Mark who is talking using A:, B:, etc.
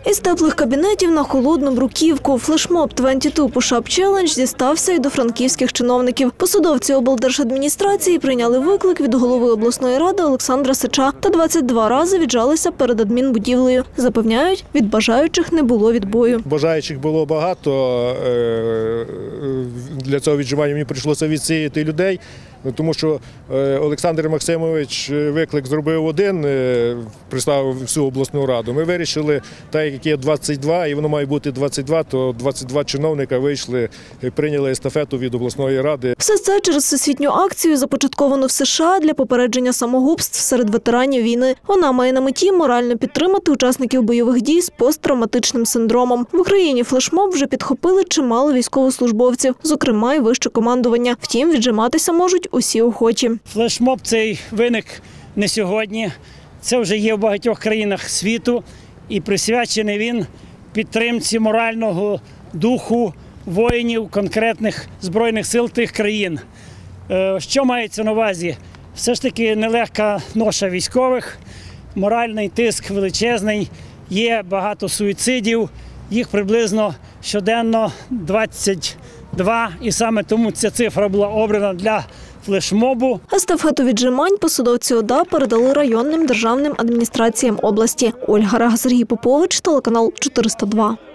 A: Із теплих кабінетів на холодну бруківку. Флешмоб 22 Push-Up Challenge дістався і до франківських чиновників. Посадовці облдержадміністрації прийняли виклик від голови обласної ради Олександра Сича та 22 рази віджалися перед адмінбудівлею. Запевняють, від бажаючих не було відбою.
B: Бажаючих було багато. Для цього віджимання мені прийшлося відсіяти людей. Тому що Олександр Максимович виклик зробив один, представив всю обласну раду. Ми вирішили, так як є 22, і воно має бути 22, то 22 чиновника вийшли, прийняли естафету від обласної ради.
A: Все це через всесвітню акцію, започатковану в США для попередження самогубств серед ветеранів війни. Вона має на меті морально підтримати учасників бойових дій з посттравматичним синдромом. В Україні флешмоб вже підхопили чимало військовослужбовців, зокрема й вище командування. Втім, віджиматися можуть усі охочі.
C: Флешмоб цей виник не сьогодні. Це вже є в багатьох країнах світу. І присвячений він підтримці морального духу воїнів конкретних Збройних сил тих країн. Що мається на увазі? Все ж таки нелегка ноша військових, моральний тиск величезний, є багато суїцидів, їх приблизно щоденно 22, і саме тому ця цифра була обрана для флешмобу.
A: Естафету віджимань посадовці ОДА передали районним державним адміністраціям області. Ольга Рага, Сергій Попович, телеканал 402.